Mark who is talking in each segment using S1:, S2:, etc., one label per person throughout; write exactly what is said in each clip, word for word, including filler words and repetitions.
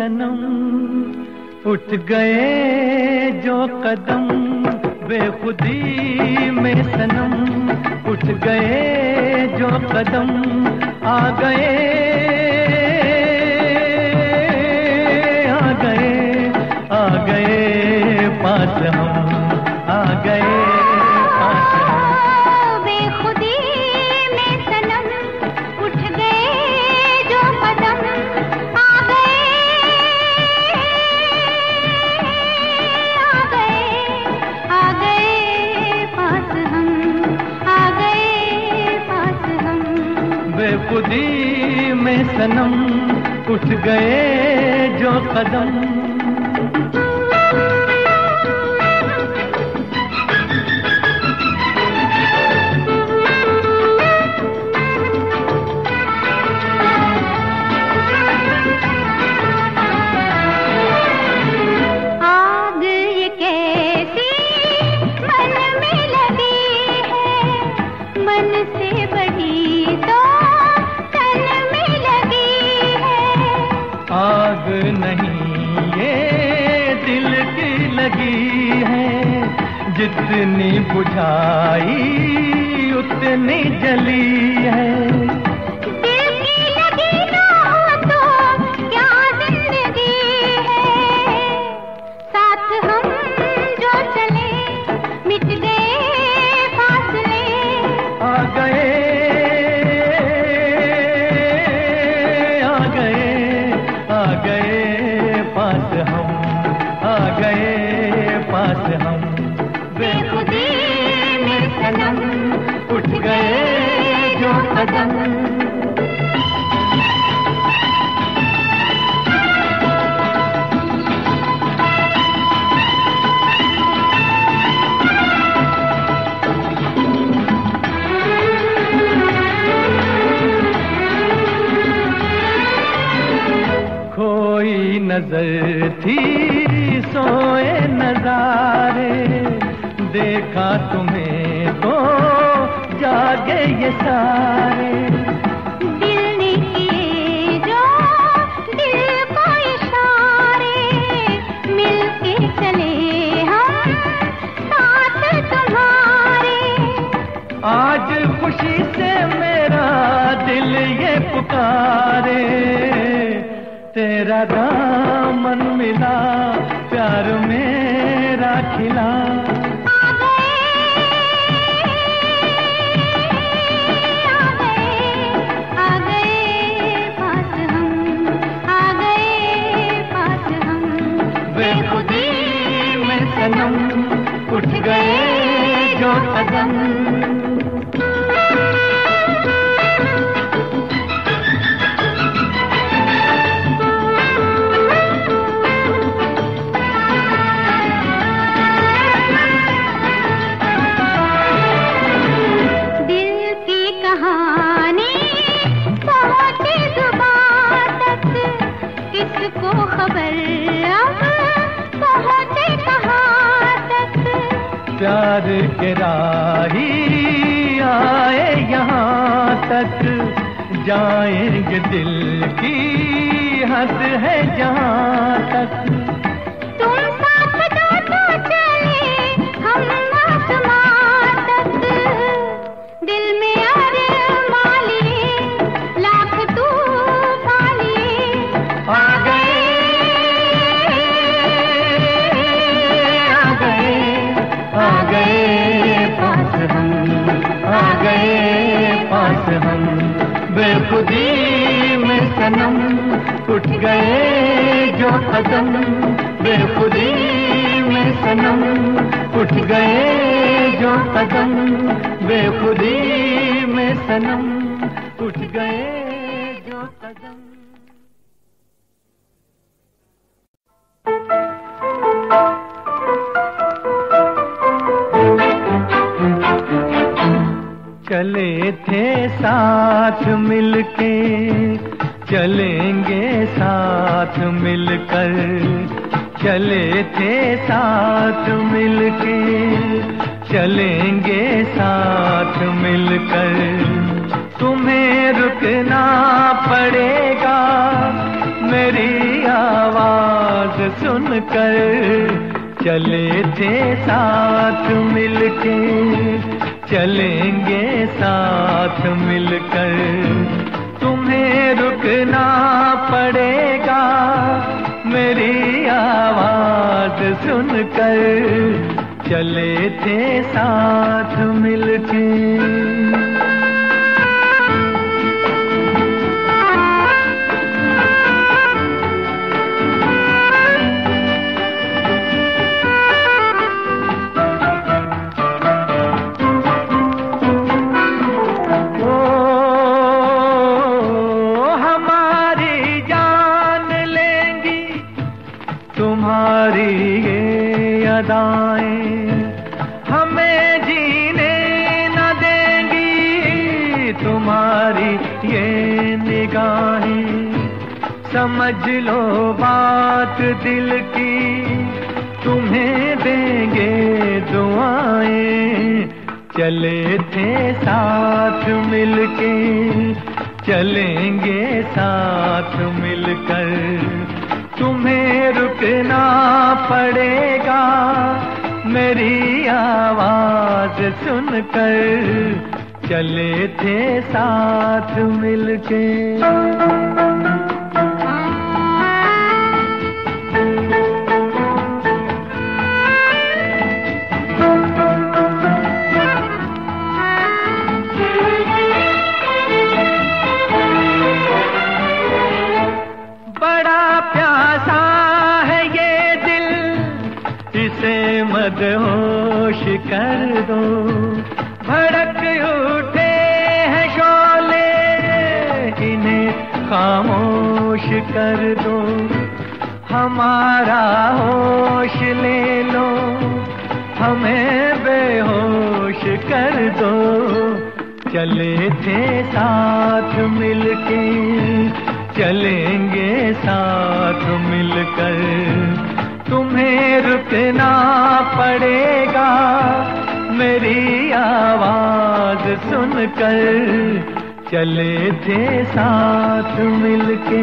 S1: सनम, उठ गए जो कदम बेखुदी में सनम, उठ गए जो कदम, आ गए आ गए आ गए पास हम, आ गए पास हम।
S2: बेखुदी में सनम, उठ गए जो कदम, आ गए आ गए आ गए पास हम, आ गए पास हम।
S1: बेखुदी में सनम, उठ गए जो कदम। आग नहीं ये दिल की लगी है, जितनी बुझाई उतनी जली है।
S2: दिल की लगी ना हो तो क्या जिंदगी है, साथ हम जो चले मिट गए फासले,
S1: आ गए पास हम।
S2: बेखुदी में सनम,
S1: उठ गए जो कदम। खोई नजर थी सोए नजारे, देखा तुम्हें तो जागे ये सारे।
S2: दिल ने किए जो दिल को इशारे, मिलके चले हम साथ तुम्हारे।
S1: आज खुशी से मेरा दिल ये पुकारे, तेरा दामन मिला प्यार मेरा खिला।
S2: आ गए आ गए आ गए पास हम, आ गए पास हम।
S1: बेखुदी में सनम, उठ गए जो कदम।
S2: किसको खबर अब पहुंचे कहाँ तक,
S1: प्यार के राही आए यहाँ तक, जाएंगे दिल की हद है जहाँ तक।
S2: तुम साथ दो तो चले हम आसमां तक, दिल में अरमां लिए लाख तूफान लिए।
S1: आ गए आ गए आ गए पास हम, आ गए पास हम। बेखुदी में सनम, उठ गए जो कदम। बेखुदी में सनम, उठ गए जो कदम। बेखुदी में सनम, उठ गए जो कदम। चले थे साथ मिलके, चलेंगे साथ मिलकर। चले थे साथ मिलके, चलेंगे साथ मिलकर। तुम्हें रुकना पड़ेगा, मेरी आवाज़ सुनकर चले थे साथ मिलके, चलेंगे साथ मिलकर। तुम्हें रुकना पड़ेगा मेरी आवाज सुनकर, चले थे साथ मिलके। हमें जीने न देंगी तुम्हारी ये निगाहें। समझ लो बात दिल की, तुम्हें देंगे दुआएं। चले थे साथ मिलके, चलेंगे साथ मिलकर। तुम्हें रुकना पड़ेगा मेरी आवाज सुनकर, चले थे साथ मिलके। मदहोश कर दो, भड़क उठे हैं शोले, इन्हें खामोश कर दो। हमारा होश ले लो, हमें बेहोश कर दो। चले थे साथ मिलके, चलेंगे साथ मिलकर। तुम्हें रुकना पड़ेगा मेरी आवाज सुनकर, चले थे साथ मिलके।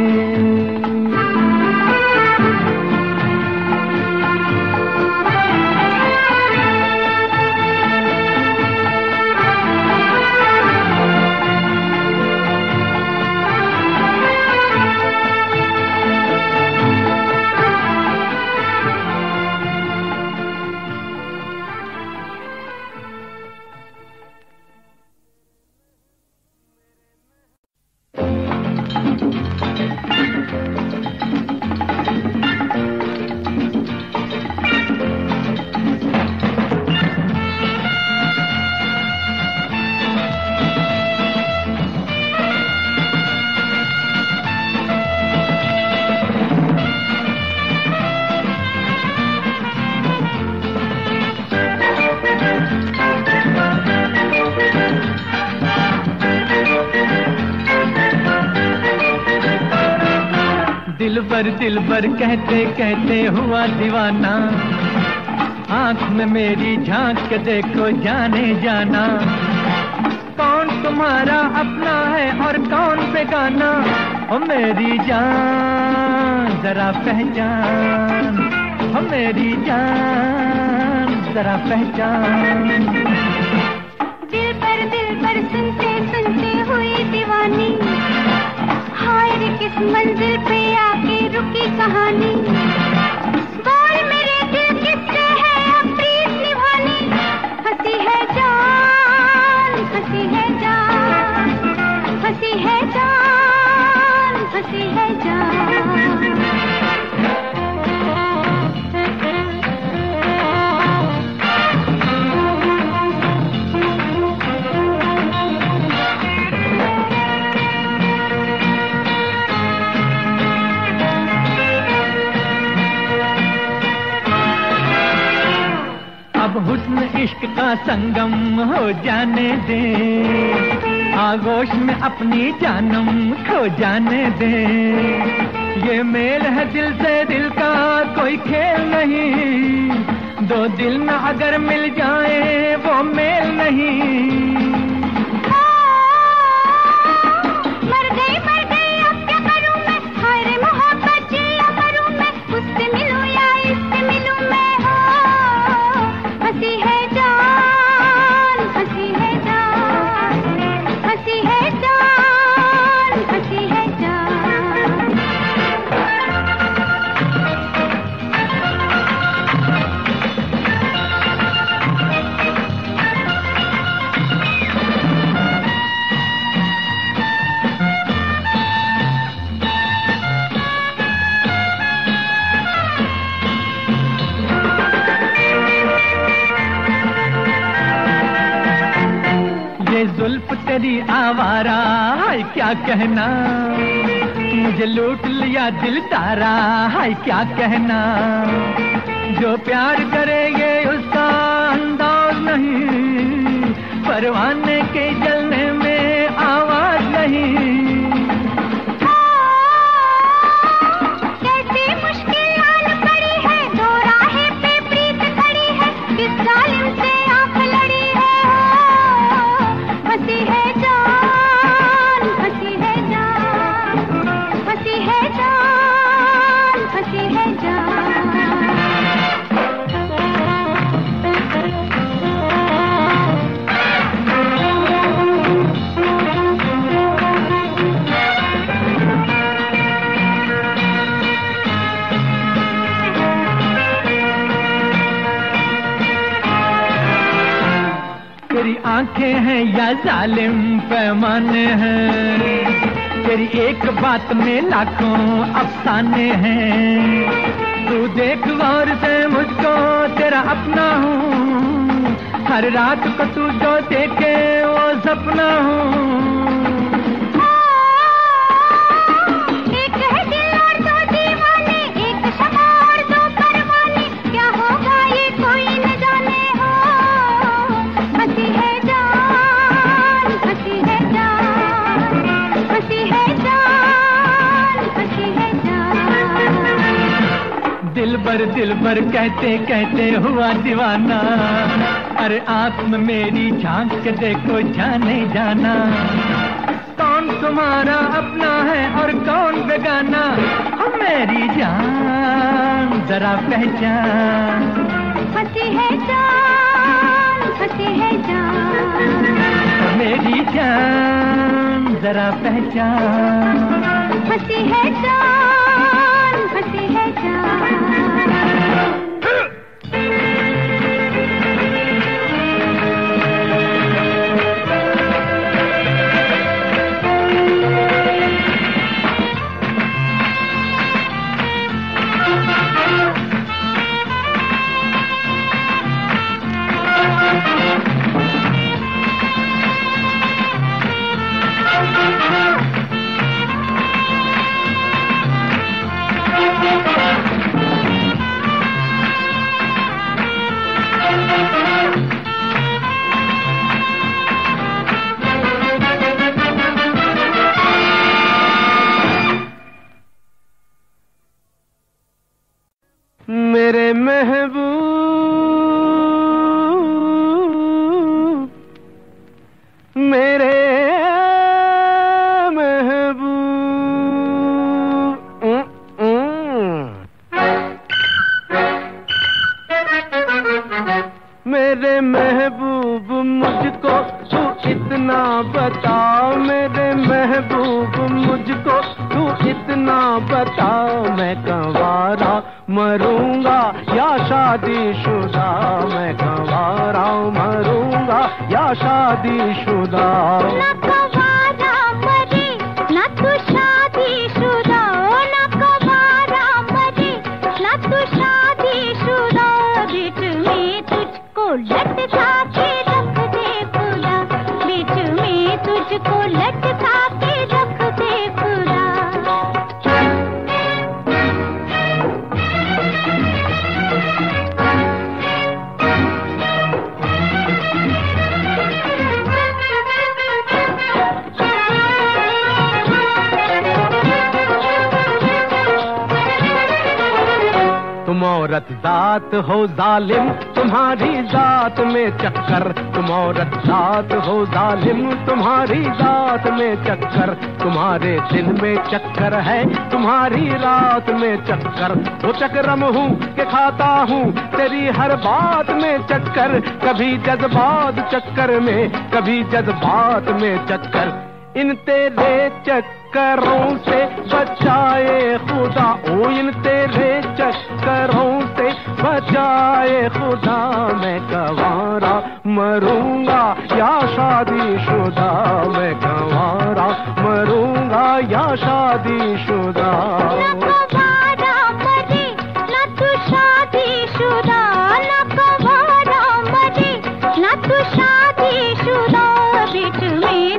S1: दिलबर दिलबर कहते कहते हुआ दीवाना, आँख में मेरी झांक के देखो जाने जाना। कौन तुम्हारा अपना है और कौन बेगाना, ओ मेरी जान जरा पहचान, ओ मेरी जान जरा पहचान।
S2: दिल पर दिल पर सुनते सुनते हुई दीवानी, हाय रे किस मंजिल पे आके रुकी कहानी। बोल मेरे दिल किससे है अब प्रीत निभानी, हंसी है जान, हंसी है जान, हंसी है जान, हंसी है जान।
S1: अब हुस्न इश्क का संगम हो जाने दे, आगोश में अपनी जानम खो जाने दे। ये मेल है दिल से दिल का कोई खेल नहीं, दो दिल में अगर मिल जाए वो मेल नहीं।
S2: मर गई मर गई अब क्या करूं मैं, हाय रे मोहब्बत जिया करूं मैं, उससे मिलूं या
S1: रूप तेरी आवारा, हाय क्या कहना, मुझे लूट लिया दिल तारा, हाय क्या कहना। जो प्यार करेंगे उसका अंदाज नहीं, परवाने के जलने में आवाज नहीं।
S2: कैसी मुश्किल आन पड़ी है, दो राहें पे प्रीत खड़ी है, किस जालिम से आंख लड़ी है। फंसी है जान, फंसी है जान, फंसी है जान, फंसी है जान।
S1: तेरी आंखें हैं या जालिम पैमाने हैं, तेरी एक बात में लाखों अफसाने हैं। तू देख गौर से मुझको तेरा अपना हूँ, हर रात को तू जो देखे वो सपना हूँ।
S2: एक है दिल और दो दीवाने, एक शमा और दो परवाने, क्या होगा ये कोई न जाने। हो फंसी है जान, फंसी है जान, फंसी है जान, फंसी है जान।
S1: दिल भर दिल भर कहते कहते हुआ दीवाना, अरे आँख में मेरी झांक के देखो जाने जाना। कौन तुम्हारा अपना है और कौन बेगाना, हम मेरी जान जरा पहचान।
S2: फंसी है जान, फंसी है जान,
S1: मेरी जान जरा पहचान।
S2: फंसी है जान, फंसी है जान।
S3: मेरे महबूब, मेरे महबूब, मेरे महबूब मुझको तू इतना बताओ, मेरे महबूब मुझको तू इतना बताओ, मैं कंवारा मरूंगा या शादीशुदा, मैं कंवारा मरूंगा या शादीशुदा।
S2: ना कंवारा मरे ना तू शादीशुदा, ना कंवारा मरे ना तू शादीशुदा। बीच में तुझको लटका के रख दे खुदा, बीच में तुझको लटका के रख दे खुदा।
S3: तुम औरत जात हो जालिम, तुम्हारी जात में चक्कर, तुम औरत जात हो जालिम, तुम्हारी जात में चक्कर। तुम्हारे दिन में चक्कर है, तुम्हारी रात में चक्कर। वो चक्रम हूँ के खाता हूँ तेरी हर बात में चक्कर, कभी जज्बात चक्कर में, कभी जज्बात में चक्कर। इन तेरे चक्करों से बचाए खुदा, ओ इन तेरे चक्करों से बचाए खुदा। मैं कंवारा मरूंगा या शादीशुदा, मैं कंवारा मरूंगा या शादीशुदा।
S2: ना कंवारा मरे ना तू शादीशुदा, ना कंवारा मरे ना तू शादीशुदा। बीच में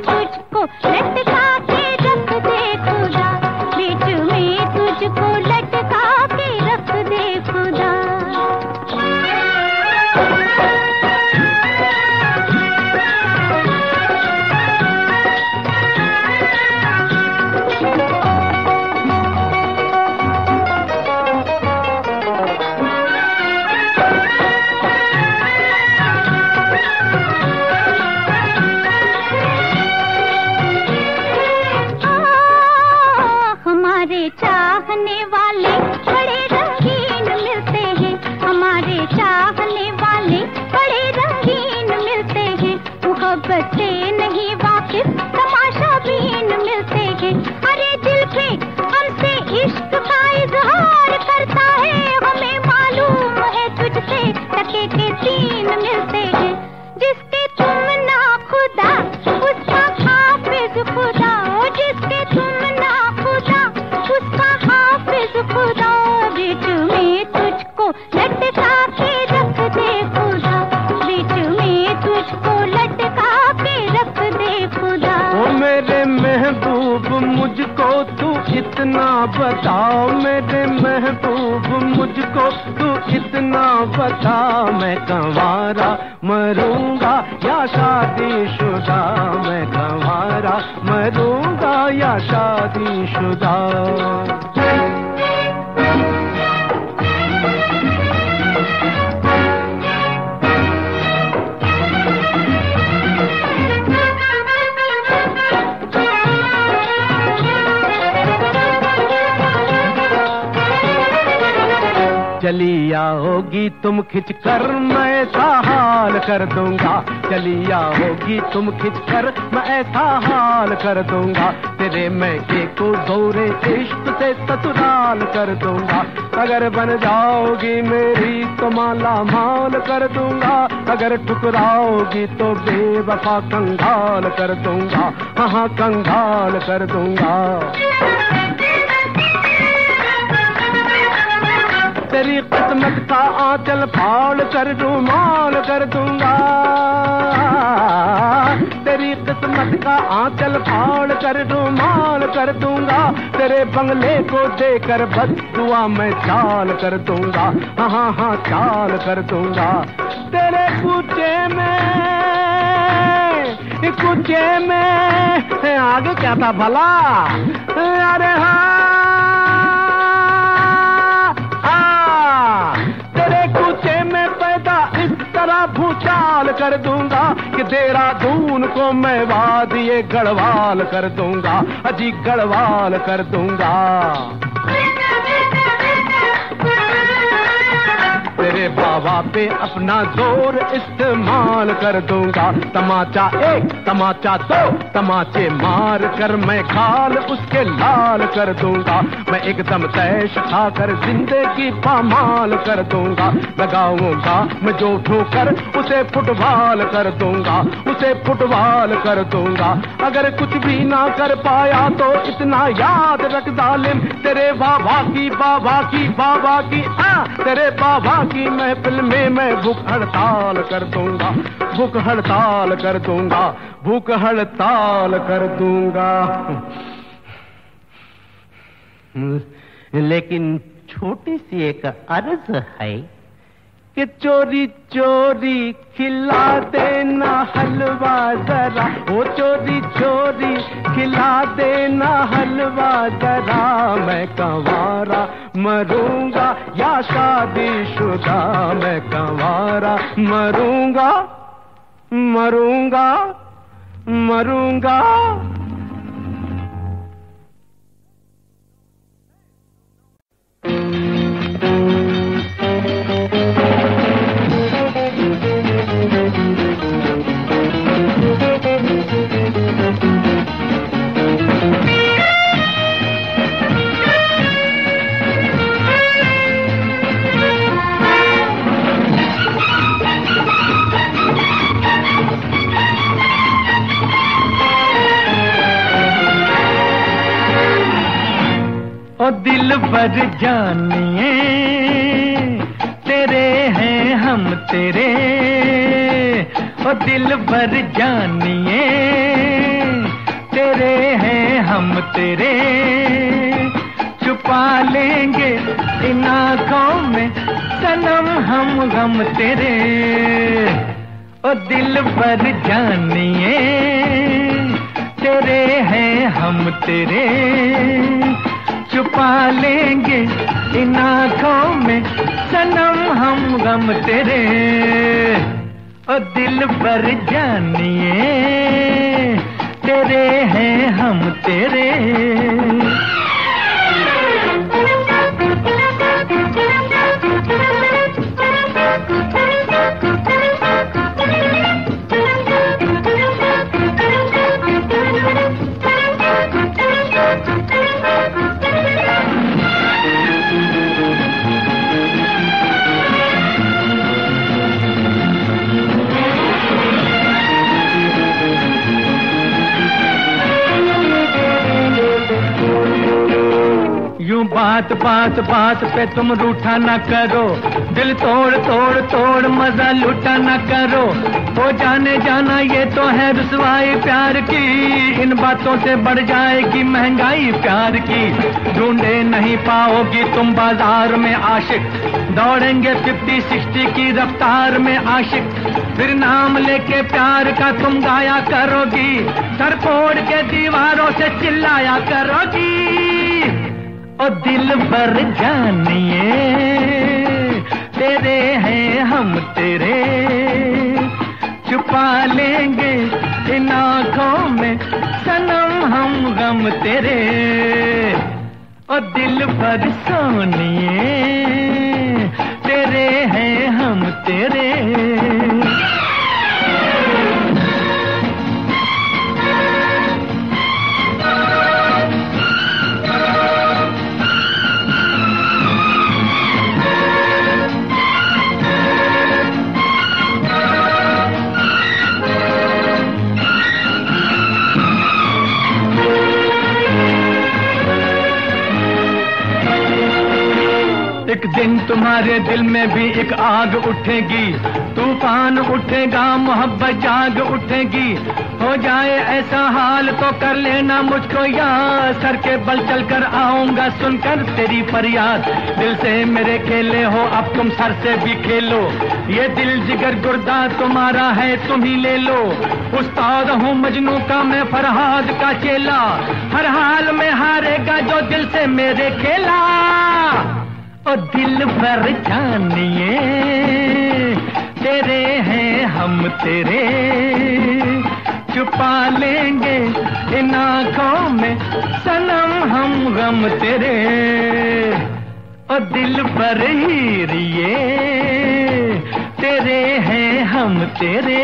S2: मोहब्बत से नहीं वाकिफ तमाशा बीन मिलते हैं। अरे दिल पे हमसे इश्क का इजहार करता है, हमें मालूम है तुझसे टके के तीन मिलते हैं। जिसके तुम ना खुदा उसका हाफिज खुदा, जिसके तुम ना खुदा उसका हाफिज खुदा, बीच में तुझको लटका के रख दे खुदा, बीच में तुझको लटका के रख दे खुदा।
S3: ओ मेरे महबूब मुझको तू इतना बता, मेरे महबूब मुझको तू इतना बता, मैं कंवारा मरूंगा या शादीशुदा, मैं कंवारा मरूंगा या शादीशुदा। चली आओगी तुम खिंच कर मैं ऐसा हाल कर दूंगा, चली आओगी तुम खिंच कर मैं ऐसा हाल कर दूंगा, तेरे मैके को जोरे इश्क से ससुराल कर दूंगा। अगर बन जाओगी मेरी तो माला माल कर दूंगा, अगर ठुकराओगी तो बेवफा कंगाल कर दूंगा, हाँ हाँ कंगाल कर दूंगा। तेरी किस्मत का आंचल फाड़ कर रुमाल कर दूंगा, तेरी किस्मत का आंचल फाड़ कर रुमाल कर दूंगा, तेरे बंगले को देकर बस दुआ मैं चाल कर दूंगा, हाँ हाँ हाँ चाल कर दूंगा। तेरे कूचे में कूचे में आगे क्या था भला, अरे हाँ भूचाल कर दूंगा कि देहरादून को मैं वादिये गढ़वाल कर दूंगा, अजी गढ़वाल कर दूंगा। तेरे बाबा पे अपना जोर इस्तेमाल कर दूंगा, तमाचा एक तमाचा दो तमाचे मार कर मैं खाल उसके लाल कर दूंगा, मैं एकदम तैश खाकर जिंदगी पामाल कर दूंगा, लगाऊंगा मैं जो ठोकर उसे फुटबॉल कर दूंगा, उसे फुटबॉल कर दूंगा। अगर कुछ भी ना कर पाया तो इतना याद रख जालिम, तेरे बाबा की बाबा की बाबा की आ तेरे बाबा की महफिल में मैं भूख हड़ताल कर दूंगा, भूख हड़ताल कर दूंगा, भूख हड़ताल कर दूंगा। लेकिन छोटी सी एक अर्ज है कि चोरी चोरी खिला देना हलवा जरा, वो चोरी चोरी खिला देना हलवा जरा, मैं कंवारा मरूंगा या शादीशुदा, मैं कंवारा मरूंगा मरूंगा मरूंगा।
S1: ओ दिल भर जानिए तेरे हैं हम तेरे, ओ दिल भर जानिए तेरे हैं हम तेरे, छुपा लेंगे इन आँखों में सनम हम गम तेरे, ओ दिल भर जानिए तेरे हैं हम तेरे, छुपा लेंगे इन आँखों में सनम हम गम तेरे, ओ दिल भर जानिए तेरे हैं हम तेरे। बात बात बात पे तुम रूठा ना करो, दिल तोड़ तोड़ तोड़ मजा लूटा ना करो। हो जाने जाना ये तो है रुसवाई प्यार की, इन बातों से बढ़ जाएगी महंगाई प्यार की। ढूंढे नहीं पाओगी तुम बाजार में आशिक, दौड़ेंगे फिफ्टी सिक्सटी की रफ्तार में आशिक। फिर नाम लेके प्यार का तुम गाया करोगी, सर फोड़ के दीवारों से चिल्लाया करोगी। ओ दिल भर जानिए तेरे हैं हम तेरे, छुपा लेंगे इन आँखों में सनम हम गम तेरे। ओ दिल भर सोनिए तेरे हैं हम तेरे। एक दिन तुम्हारे दिल में भी एक आग उठेगी, तूफान उठेगा मोहब्बत जाग उठेगी। हो जाए ऐसा हाल तो कर लेना मुझको याद, सर के बल चल कर आऊंगा सुनकर तेरी फरियाद। दिल से मेरे खेले हो अब तुम सर से भी खेलो, ये दिल जिगर गुर्दा तुम्हारा है तुम ही ले लो। उस्ताद हूँ मजनू का मैं फरहाद का चेला, हर हाल में हारेगा जो दिल से मेरे खेला। ओ दिल भर जानिए तेरे हैं हम तेरे, छुपा लेंगे इन आँखों में सनम हम गम तेरे। ओ दिल भर हीरिए तेरे हैं हम तेरे।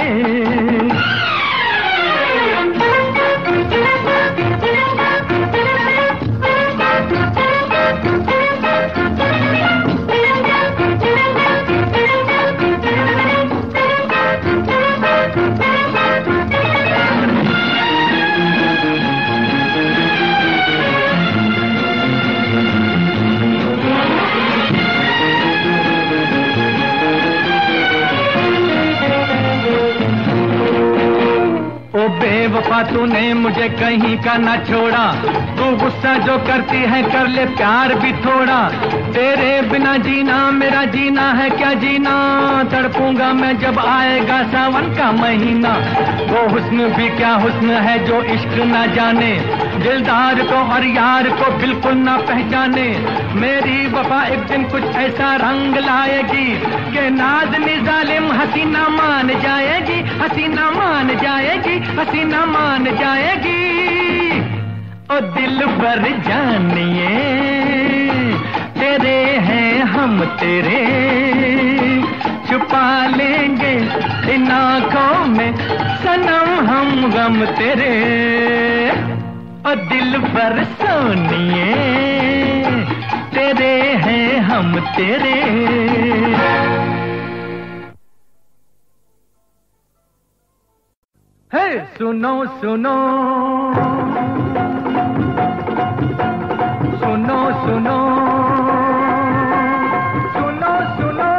S1: बेवफा तूने मुझे कहीं का ना छोड़ा, तू गुस्सा जो करती है कर ले प्यार भी थोड़ा। तेरे बिना जीना मेरा जीना है क्या जीना, तड़पूंगा मैं जब आएगा सावन का महीना। वो हुस्न भी क्या हुस्न है जो इश्क ना जाने, दिलदार को और यार को बिल्कुल ना पहचाने। मेरी वफा एक दिन कुछ ऐसा रंग लाएगी कि नाज़नी जालिम हसीना मान जाएगी, हसीना मान जाएगी, हसीना मान जाएगी। ओ दिल भर जानिए तेरे हैं हम तेरे, छुपा लेंगे इन आँखों में सनम हम गम तेरे। ओ दिल भर सोनिए तेरे हैं हम तेरे। हे सुनो सुनो सुनो सुनो सुनो सुनो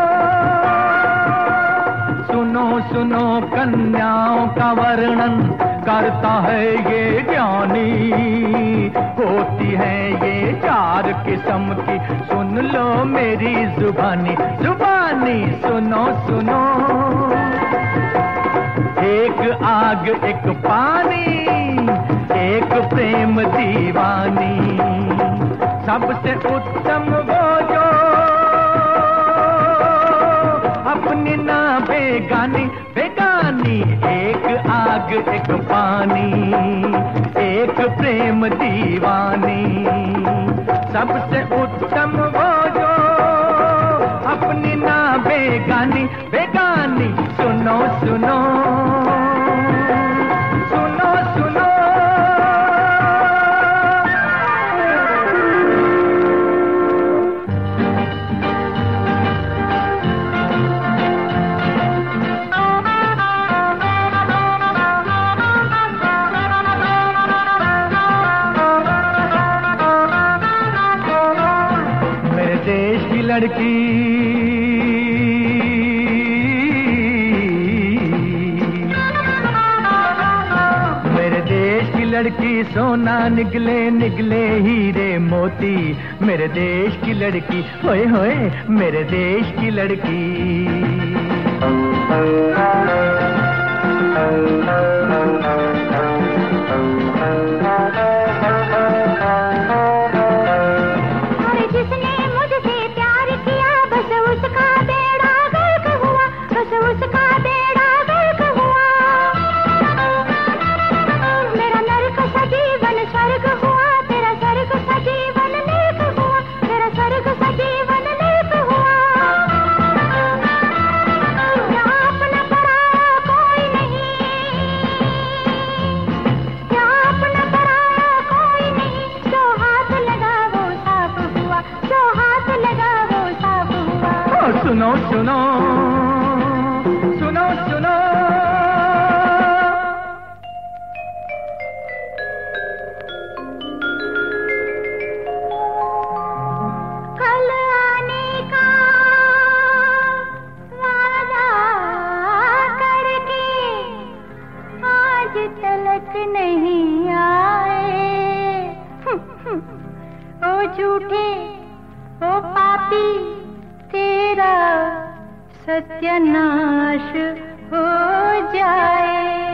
S1: सुनो सुनो कन्याओं का वर्णन करता है ये ज्ञानी, होती है ये चार किस्म की, सुन लो मेरी जुबानी जुबानी। सुनो सुनो एक आग एक पानी, एक प्रेम दीवानी, सबसे उत्तम वो जो अपनी ना बेगानी बेगानी। एक आग एक पानी, एक प्रेम दीवानी, सबसे उत्तम वो जो अपनी ना बेगानी बेगानी। सुनो सुनो सुनो सुनो लड़की, मेरे देश की लड़की सोना निकले निकले हीरे मोती, मेरे देश की लड़की होए होए मेरे देश की लड़की। सुनो सुनो सुनो सुनो,
S2: कल आने का वादा करके आज तलक नहीं आए। ओ झूठे ओ पापी तेरा सत्यानाश हो जाए।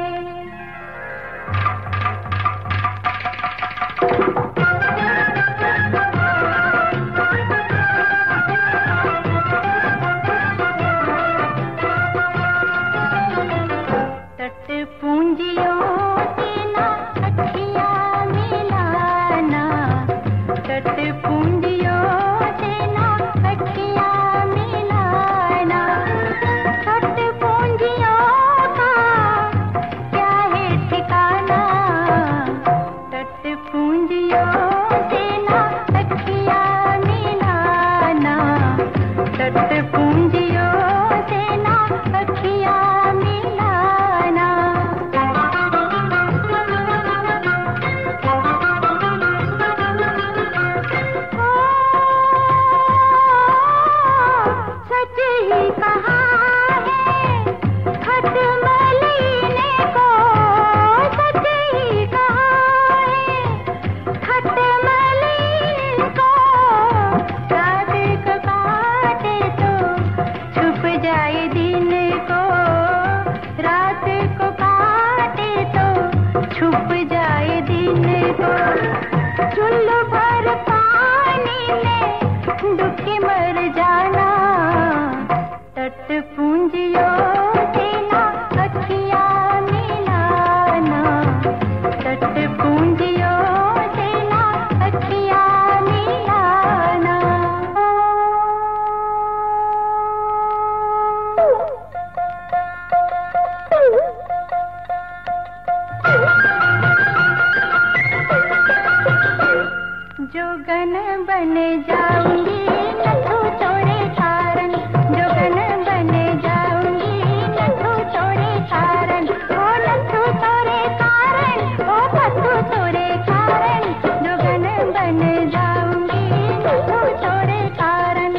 S2: तट पूंजियों से ना अखियां मिलाना, तट पूंजियों से ना अखियां मिलाना, तट पूंजियों का क्या है ठिकाना, तट पूंजियों से ना अखियां मिलाना, तट पूंजियों से ना अखियां मिलाना। सच ही कहा है खत मलीने को, सच ही कहा है खत मलीने को, रात को काटे तो छुप जाए दिन को, रात को काटे तो छुप जाए दिन को। चुल्लू भर पानी में डूब के मर जाना, तट पूंजियों से ना अखियां मिलाना, तट पूंजियों से ना अखियां मिलाना। जोगन बन जाऊंगी नथु तोरे कारण, जोगन बन जाऊंगी नथु तोरे कारण, ओ नथु तोरे कारण, ओ पथु तोरे कारण, जोगन बन जाऊंगी नथु तोरे कारण।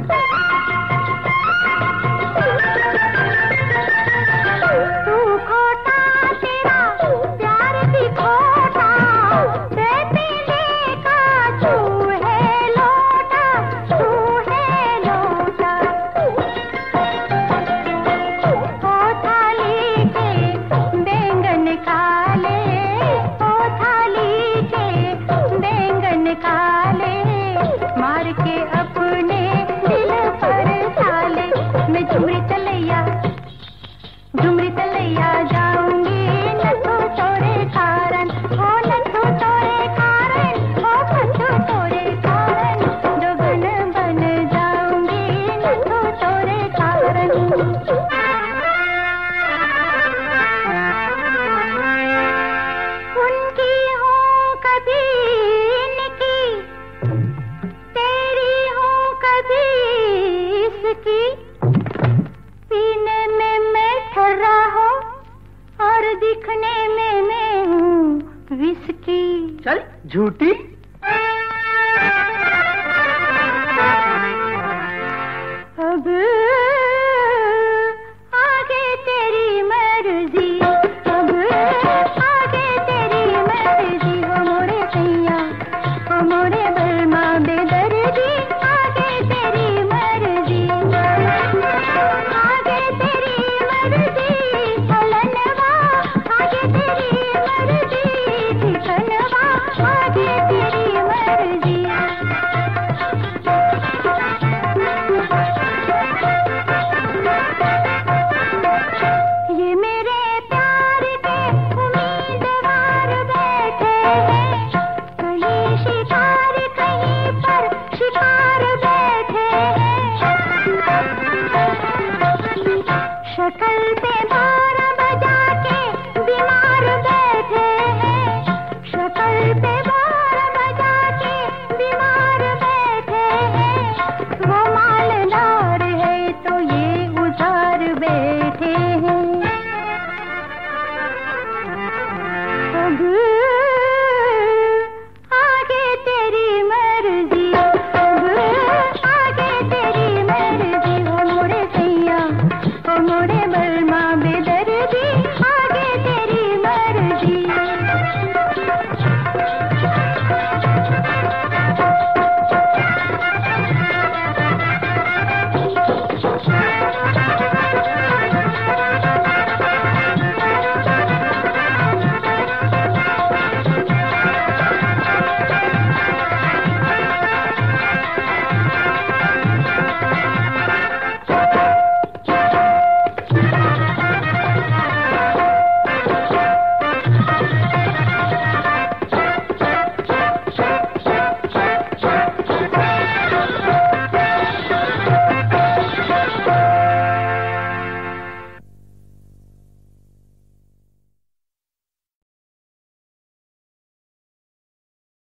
S2: तू खोटा तेरा प्यार भी खोटा, देते देखा तू है लोटा, तू है लोटा। ओ थाली के बैंगन काले, ओ थाली के बैंगन काले, मार के अपने दिल पर साले। मैं झुमरी तलैया झुमरी तलैया जाऊंगी नथु तोरे कारण, ओ नथु तोरे कारण, ओ पथु तोरे कारण, जोगन बन जाऊंगी नथु तोरे कारण। उनकी हूँ कभी इनकी, तेरी हूँ कभी इसकी, पीने में मैं ठर्रा हूँ और दिखने में मैं हूँ विस्की।
S3: चल झूठी।